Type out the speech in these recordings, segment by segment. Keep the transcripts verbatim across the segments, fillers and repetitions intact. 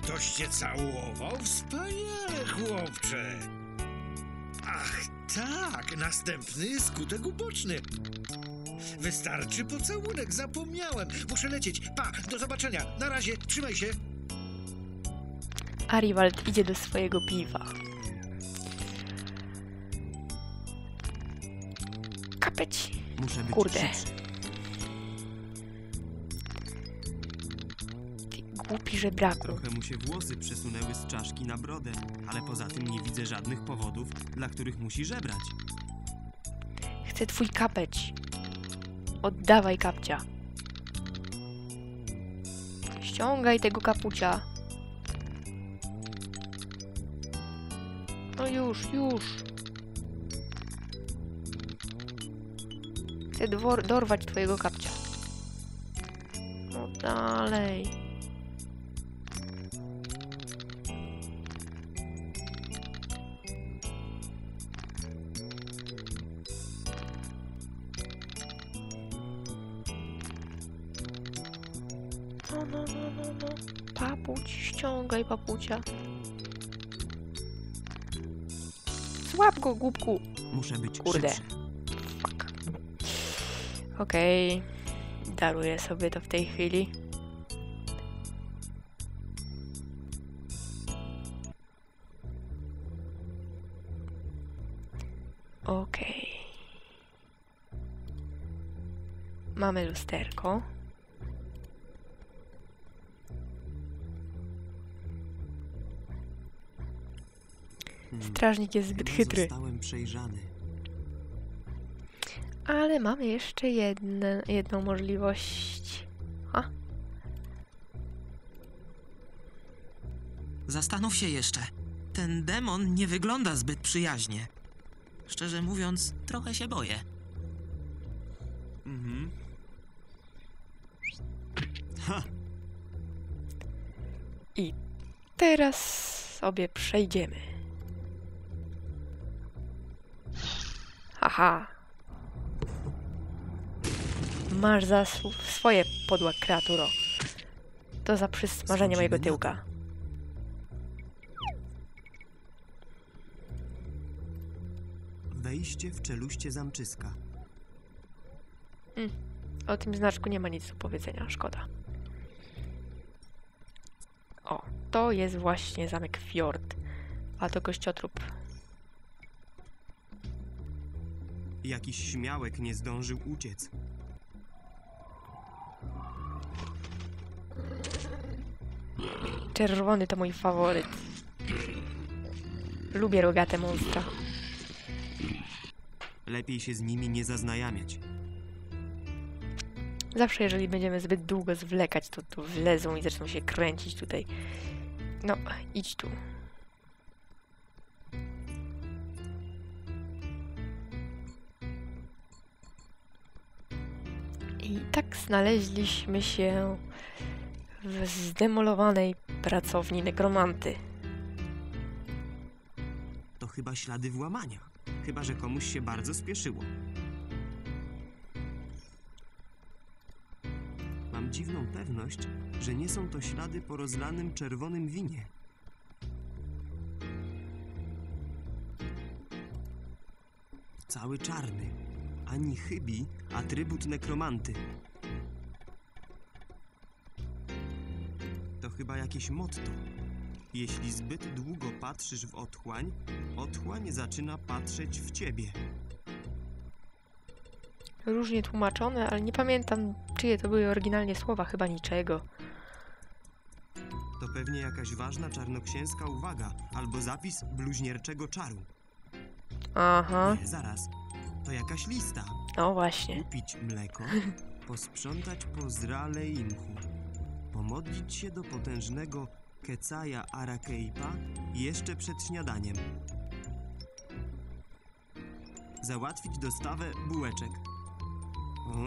Ktoś cię całował? Wspaniale, chłopcze. Ach, tak, następny skutek uboczny. Wystarczy pocałunek, zapomniałem. Muszę lecieć. Pa, do zobaczenia. Na razie, trzymaj się. Archibald idzie do swojego piwa. Kapeć. Muszę być Kurde. szybszy. Ty głupi żebraku. Trochę mu się włosy przesunęły z czaszki na brodę, ale poza tym nie widzę żadnych powodów, dla których musi żebrać. Chcę twój kapeć. Oddawaj kapcia. Ściągaj tego kapucia. No już, już. Chcę dwor- dorwać twojego kapcia. No dalej. No, no, no, no, no. Papuć, ściągaj papucia. Złap go, głupku. Muszę być Kurde. szybszy. Fuck. Okej. Daruję sobie to w tej chwili. Okej. Mamy lusterko. Hmm. Strażnik jest zbyt Chyba chytry. Zostałem przejrzany. Ale mamy jeszcze jedne, jedną możliwość. Ha? Zastanów się jeszcze. Ten demon nie wygląda zbyt przyjaźnie. Szczerze mówiąc, trochę się boję. Mhm. Ha! I teraz sobie przejdziemy. Haha. Masz za sł- swoje, podła kreaturo. To za przysmażenie mojego tyłka. Wejście w czeluście zamczyska. O tym znaczku nie ma nic do powiedzenia, szkoda. O, to jest właśnie zamek Fjord. A to kościotrup. Jakiś śmiałek nie zdążył uciec. Czerwony to mój faworyt. Lubię rogate monstra. Lepiej się z nimi nie zaznajamiać. Zawsze jeżeli będziemy zbyt długo zwlekać, to tu wlezą i zaczną się kręcić tutaj. No, idź tu. I tak znaleźliśmy się w zdemolowanej pracowni nekromanty. To chyba ślady włamania. Chyba że komuś się bardzo spieszyło. Mam dziwną pewność, że nie są to ślady po rozlanym czerwonym winie. Cały czarny. Ani chybi, atrybut nekromanty. To chyba jakieś motto. Jeśli zbyt długo patrzysz w otchłań, otchłań zaczyna patrzeć w ciebie. Różnie tłumaczone, ale nie pamiętam, czyje to były oryginalnie słowa, chyba niczego. To pewnie jakaś ważna czarnoksięska uwaga, albo zapis bluźnierczego czaru. Aha, Nie, zaraz. To jakaś lista. no właśnie. Kupić mleko, posprzątać po zrale imchu, pomodlić się do potężnego Kecaja Arakeipa jeszcze przed śniadaniem, załatwić dostawę bułeczek. O,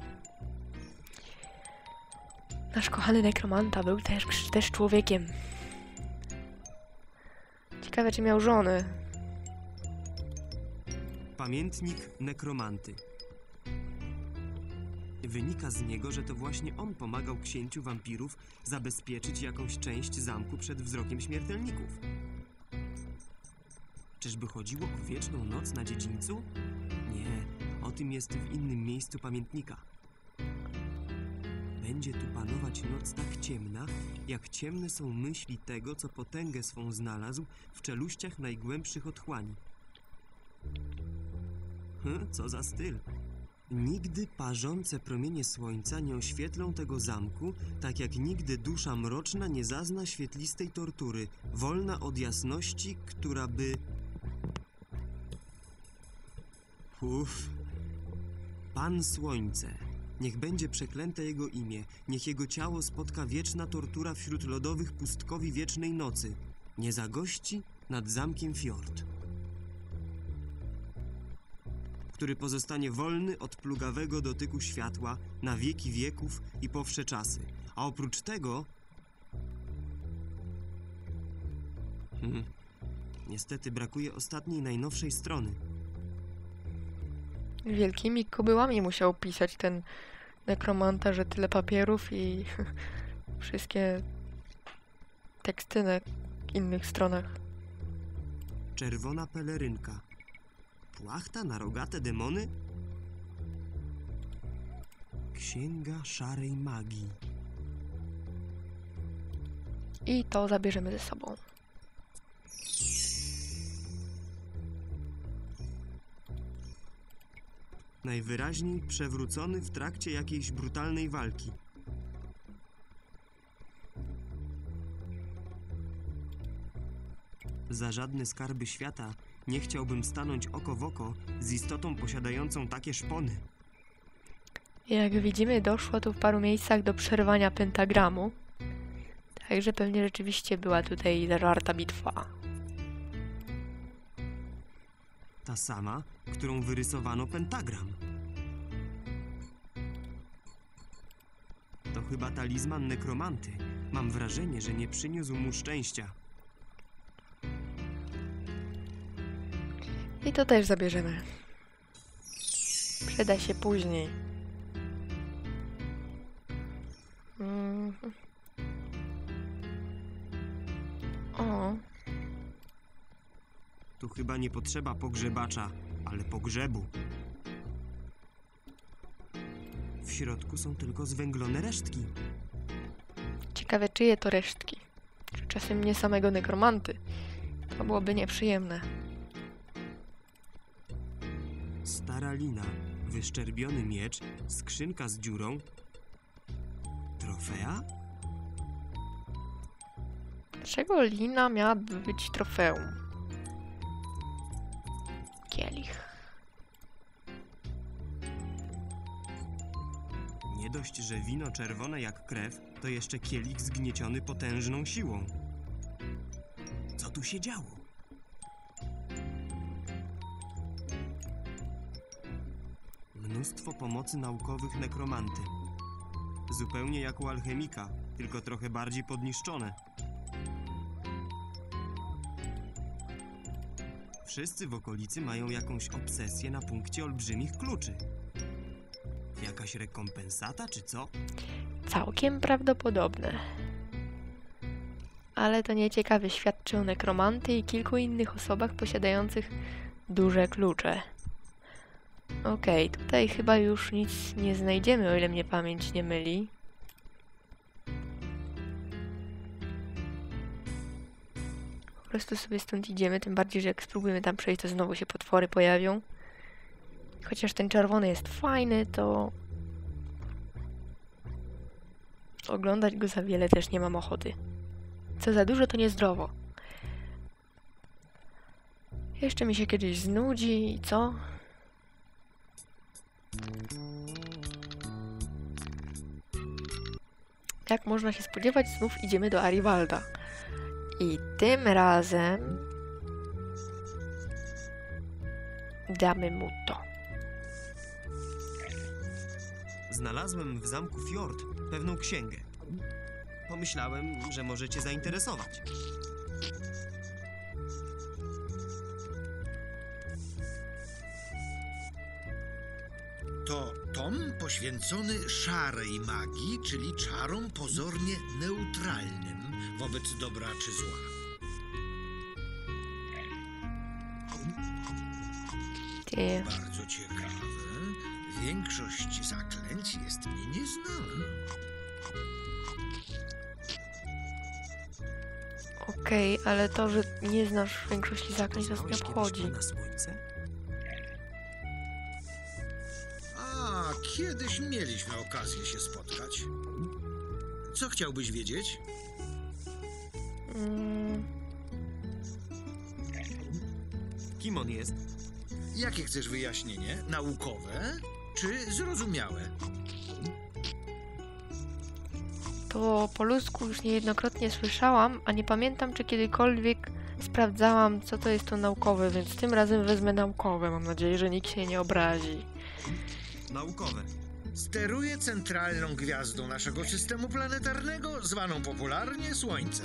Nasz kochany nekromanta był też, też człowiekiem. Ciekawe, czy miał żonę. pamiętnik nekromanty. Wynika z niego, że to właśnie on pomagał księciu wampirów zabezpieczyć jakąś część zamku przed wzrokiem śmiertelników. Czyżby chodziło o wieczną noc na dziedzińcu? Nie, o tym jest w innym miejscu pamiętnika. Będzie tu panować noc tak ciemna, jak ciemne są myśli tego, co potęgę swą znalazł w czeluściach najgłębszych otchłani. Hm, co za styl. Nigdy parzące promienie słońca nie oświetlą tego zamku, tak jak nigdy dusza mroczna nie zazna świetlistej tortury, wolna od jasności, która by... Uff. Pan Słońce, niech będzie przeklęte jego imię, niech jego ciało spotka wieczna tortura wśród lodowych pustkowi wiecznej nocy, nie zagości nad zamkiem Fjord, który pozostanie wolny od plugawego dotyku światła na wieki wieków i po wsze czasy. A oprócz tego... Hmm. Niestety brakuje ostatniej, najnowszej strony. Wielkimi kobyłami musiał pisać ten nekromanta, że tyle papierów i wszystkie teksty na innych stronach. Czerwona pelerynka. Płachta na rogate demony? Księga szarej magii. I to zabierzemy ze sobą. Najwyraźniej przewrócony w trakcie jakiejś brutalnej walki. Za żadne skarby świata nie chciałbym stanąć oko w oko z istotą posiadającą takie szpony. Jak widzimy, doszło tu w paru miejscach do przerwania pentagramu. Także pewnie rzeczywiście była tutaj zażarta bitwa. Ta sama, którą wyrysowano pentagram. To chyba talizman nekromanty. Mam wrażenie, że nie przyniósł mu szczęścia. I to też zabierzemy. Przyda się później. Mhm. O, Tu chyba nie potrzeba pogrzebacza, ale pogrzebu. W środku są tylko zwęglone resztki. ciekawe czyje to resztki. Czy czasem nie samego nekromanty? To byłoby nieprzyjemne. Stara lina, wyszczerbiony miecz, skrzynka z dziurą. Trofea? Dlaczego lina miałaby być trofeum? Kielich. Nie dość, że wino czerwone jak krew, to jeszcze kielich zgnieciony potężną siłą. Co tu się działo? Mnóstwo pomocy naukowych nekromanty. Zupełnie jak u alchemika, tylko trochę bardziej podniszczone. Wszyscy w okolicy mają jakąś obsesję na punkcie olbrzymich kluczy. Jakaś rekompensata, czy co? Całkiem prawdopodobne. Ale to nieciekawie świadczy o nekromanty i kilku innych osobach posiadających duże klucze. Okej, okay, tutaj chyba już nic nie znajdziemy, o ile mnie pamięć nie myli. Po prostu sobie stąd idziemy, tym bardziej, że jak spróbujemy tam przejść, to znowu się potwory pojawią. Chociaż ten czerwony jest fajny, to oglądać go za wiele też nie mam ochoty. Co za dużo, to niezdrowo. Jeszcze mi się kiedyś znudzi i co? Jak można się spodziewać, znów idziemy do Arivalda. I tym razem damy mu to. Znalazłem w zamku Fjord pewną księgę. Pomyślałem, że może cię zainteresować. To tom poświęcony szarej magii, czyli czarom pozornie neutralnym wobec dobra czy zła. Ty. Bardzo ciekawe. Większość zaklęć jest mi nieznana. Okej, ale to, że nie znasz większości zaklęć, nas nie Poznałeś kiedyś obchodzi. Pana Słońce? A, kiedyś mieliśmy okazję się spotkać. Co chciałbyś wiedzieć? Mm, Kim on jest? Jakie chcesz wyjaśnienie? Naukowe czy zrozumiałe? to po ludzku już niejednokrotnie słyszałam, a nie pamiętam, czy kiedykolwiek sprawdzałam, co to jest to naukowe, więc tym razem wezmę naukowe. Mam nadzieję, że nikt się nie obrazi. Naukowe. Steruje centralną gwiazdą naszego systemu planetarnego, zwaną popularnie Słońcem.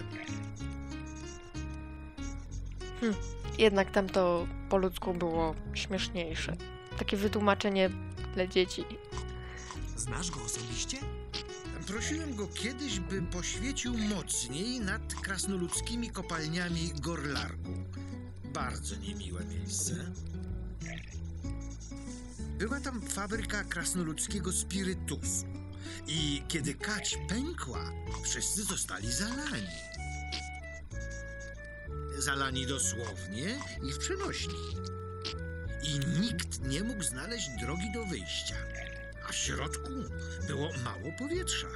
Hm, jednak tam to po ludzku było śmieszniejsze. Takie wytłumaczenie dla dzieci. Znasz go osobiście? Prosiłem go kiedyś, by poświecił mocniej nad krasnoludzkimi kopalniami Gorlargu. Bardzo niemiłe miejsce. Była tam fabryka krasnoludzkiego spirytusu. I kiedy kać pękła, wszyscy zostali zalani. Zalani dosłownie i w przenośni. I nikt nie mógł znaleźć drogi do wyjścia. A w środku było mało powietrza.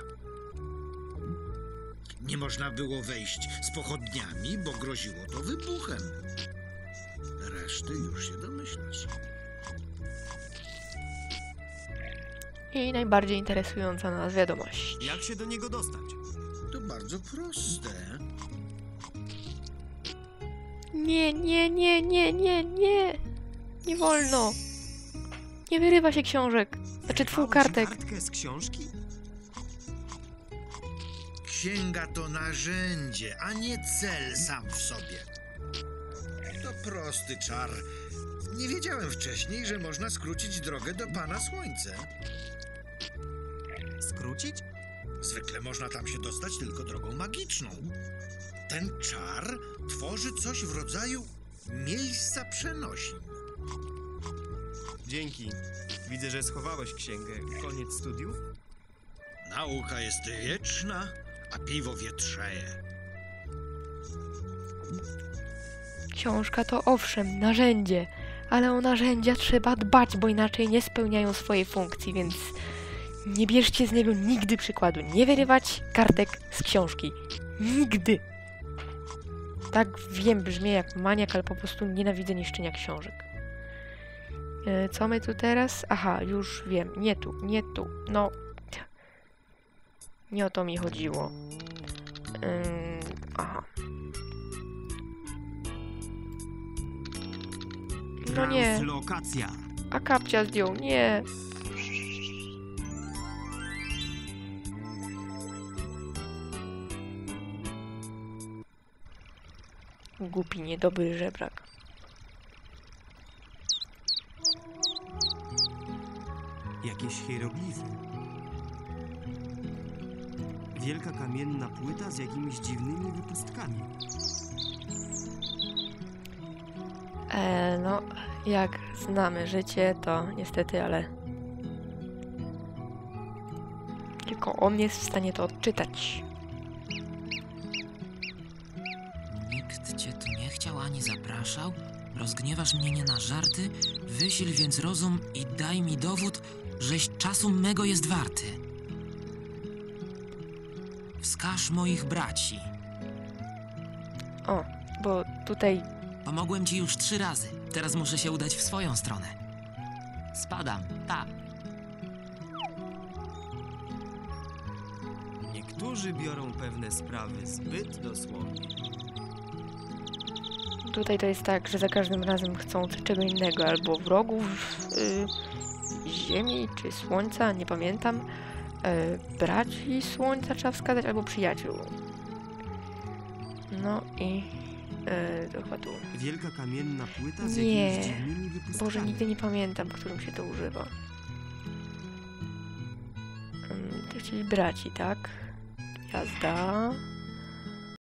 Nie można było wejść z pochodniami, bo groziło to wybuchem. Reszty już się domyślasz. I najbardziej interesująca nas wiadomość. Jak się do niego dostać? To bardzo proste. Nie, nie, nie, nie, nie, nie. Nie wolno. Nie wyrywa się książek. Znaczy twój Wyrwałeś kartek. kartkę z książki? Księga to narzędzie, a nie cel sam w sobie. To prosty czar. Nie wiedziałem wcześniej, że można skrócić drogę do Pana Słońce. Skrócić? Zwykle można tam się dostać tylko drogą magiczną. Ten czar tworzy coś w rodzaju miejsca przenosin. Dzięki. Widzę, że schowałeś księgę. Koniec studiów? Nauka jest wieczna, a piwo wietrzeje. Książka to owszem, narzędzie, ale o narzędzia trzeba dbać, bo inaczej nie spełniają swojej funkcji, więc nie bierzcie z niego nigdy przykładu. Nie wyrywać kartek z książki. Nigdy. Tak wiem, brzmi jak maniak, ale po prostu nienawidzę niszczenia książek. E, co my tu teraz? Aha, już wiem. Nie tu, nie tu. No. Nie o to mi chodziło. Ym, aha. No nie. Translokacja. A kapcia zdjął. Nie. Głupi, niedobry żebrak. Jakieś hieroglify. Wielka kamienna płyta z jakimiś dziwnymi wypustkami. E, no, jak znamy życie, to niestety, ale tylko on jest w stanie to odczytać. Nikt cię tu nie chciał ani zapraszał? Rozgniewasz mnie nie na żarty? Wysil więc rozum i daj mi dowód, żeś czasu mego jest warty. Wskaż moich braci. O, bo tutaj Pomogłem ci już trzy razy. Teraz muszę się udać w swoją stronę. Spadam, pa. Niektórzy biorą pewne sprawy zbyt dosłownie. Tutaj to jest tak, że za każdym razem chcą czego innego, albo wrogów y, Ziemi czy Słońca, nie pamiętam. Y, braci Słońca trzeba wskazać, albo przyjaciół. No i y, to chyba tu. Wielka kamienna płyta z Nie. jakimiś dziwnymi wypustkami. Boże, nigdy nie pamiętam, którym się to używa. Czyli braci, tak? Jazda.